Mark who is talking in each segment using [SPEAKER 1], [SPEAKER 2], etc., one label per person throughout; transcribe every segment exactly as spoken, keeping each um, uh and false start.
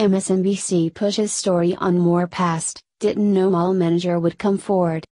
[SPEAKER 1] M S N B C pushes story on Moore past, didn't know mall manager would come forward.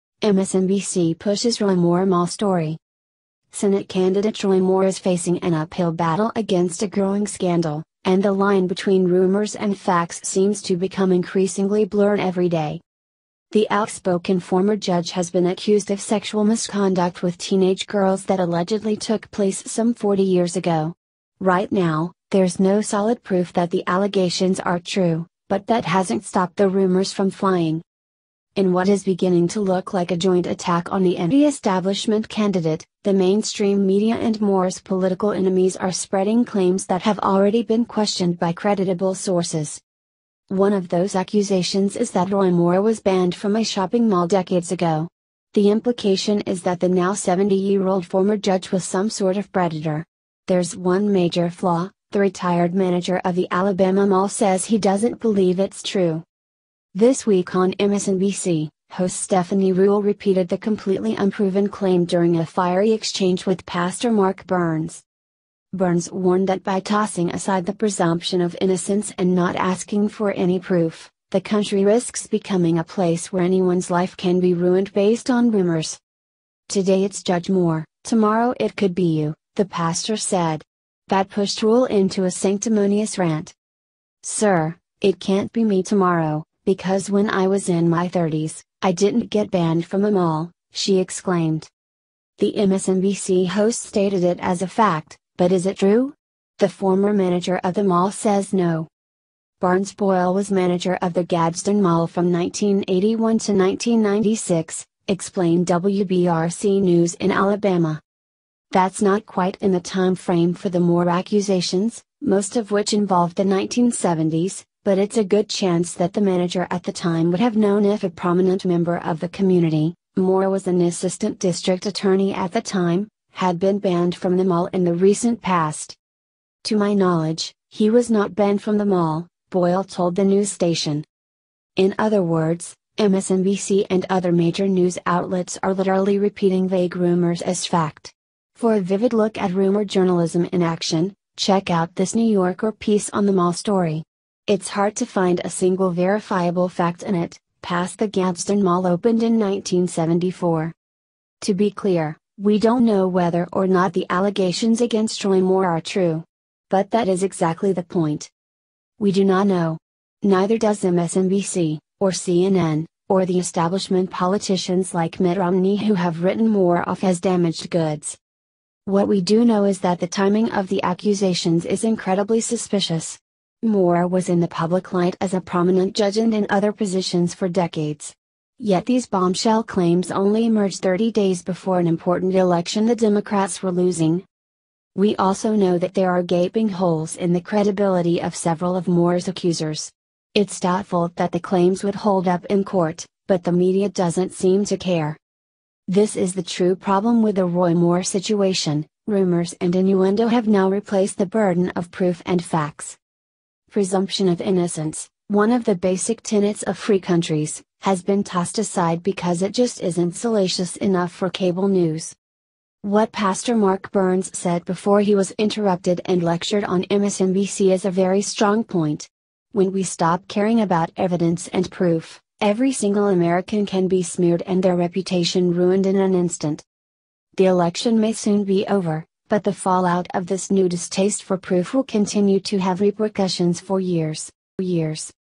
[SPEAKER 1] M S N B C pushes Roy Moore mall story. Senate candidate Roy Moore is facing an uphill battle against a growing scandal, and the line between rumors and facts seems to become increasingly blurred every day. The outspoken former judge has been accused of sexual misconduct with teenage girls that allegedly took place some forty years ago. Right now, there's no solid proof that the allegations are true, but that hasn't stopped the rumors from flying. In what is beginning to look like a joint attack on the anti-establishment candidate, the mainstream media and Moore's political enemies are spreading claims that have already been questioned by creditable sources. One of those accusations is that Roy Moore was banned from a shopping mall decades ago. The implication is that the now seventy-year-old former judge was some sort of predator. There's one major flaw: the retired manager of the Alabama mall says he doesn't believe it's true. This week on M S N B C, host Stephanie Ruhle repeated the completely unproven claim during a fiery exchange with Pastor Mark Burns. Burns warned that by tossing aside the presumption of innocence and not asking for any proof, the country risks becoming a place where anyone's life can be ruined based on rumors. Today it's Judge Moore, tomorrow it could be you, the pastor said. That pushed Ruhle into a sanctimonious rant. "Sir, it can't be me tomorrow, because when I was in my thirties, I didn't get banned from a mall," she exclaimed. The M S N B C host stated it as a fact, but is it true? The former manager of the mall says no. Barnes Boyle was manager of the Gadsden Mall from nineteen eighty-one to nineteen ninety-six, explained W B R C News in Alabama. That's not quite in the time frame for the Moore accusations, most of which involved the nineteen seventies, but it's a good chance that the manager at the time would have known if a prominent member of the community, Moore was an assistant district attorney at the time, had been banned from the mall in the recent past. "To my knowledge, he was not banned from the mall," Boyle told the news station. In other words, M S N B C and other major news outlets are literally repeating vague rumors as fact. For a vivid look at rumor journalism in action, check out this New Yorker piece on the mall story. It's hard to find a single verifiable fact in it, past the Gadsden Mall opened in nineteen seventy-four. To be clear, we don't know whether or not the allegations against Roy Moore are true. But that is exactly the point. We do not know. Neither does M S N B C, or C N N, or the establishment politicians like Mitt Romney who have written Moore off as damaged goods. What we do know is that the timing of the accusations is incredibly suspicious. Moore was in the public light as a prominent judge and in other positions for decades. Yet these bombshell claims only emerged thirty days before an important election the Democrats were losing. We also know that there are gaping holes in the credibility of several of Moore's accusers. It's doubtful that the claims would hold up in court, but the media doesn't seem to care. This is the true problem with the Roy Moore situation: rumors and innuendo have now replaced the burden of proof and facts. Presumption of innocence, one of the basic tenets of free countries, has been tossed aside because it just isn't salacious enough for cable news. What Pastor Mark Burns said before he was interrupted and lectured on M S N B C is a very strong point. When we stop caring about evidence and proof, every single American can be smeared and their reputation ruined in an instant. The election may soon be over, but the fallout of this new distaste for proof will continue to have repercussions for years, years.